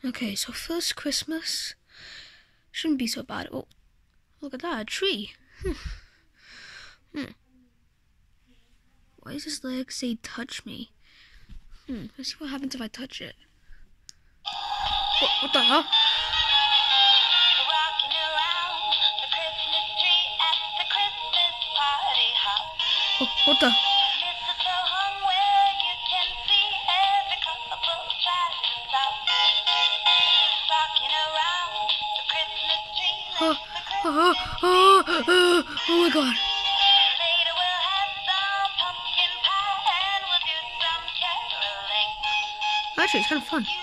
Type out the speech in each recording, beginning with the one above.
Okay, so first Christmas shouldn't be so bad. Oh, look at that, a tree. Why does this leg say touch me? Let's see what happens if I touch it. What the hell? Oh, what the? Oh my god. Actually, it's kind of fun.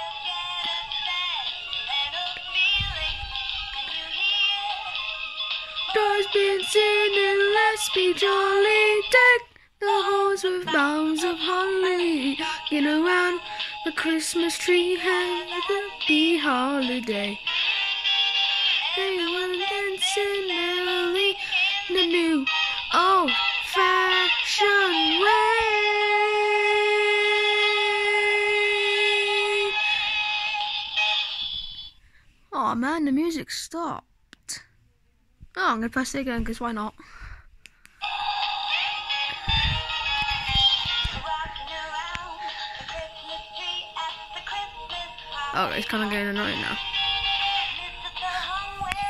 Doors been singing, let's be jolly. Deck the halls with boughs of holly. Get around the Christmas tree, have a happy holiday. Everyone dancing merrily in the new old-fashioned way. Oh man, the music stopped. Oh, I'm gonna press it again because why not? Oh, it's kind of getting annoying now.